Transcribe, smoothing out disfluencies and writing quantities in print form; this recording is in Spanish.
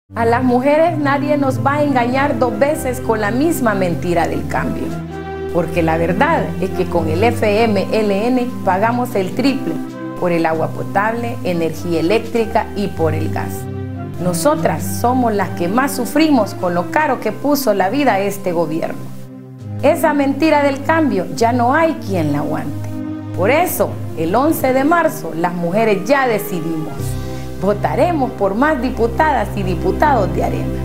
A las mujeres nadie nos va a engañar dos veces con la misma mentira del cambio. Porque la verdad es que con el FMLN pagamos el triple por el agua potable, energía eléctrica y por el gas. Nosotras somos las que más sufrimos con lo caro que puso la vida a este gobierno. Esa mentira del cambio ya no hay quien la aguante. Por eso, el 11 de marzo, las mujeres ya decidimos. Votaremos por más diputadas y diputados de Arena.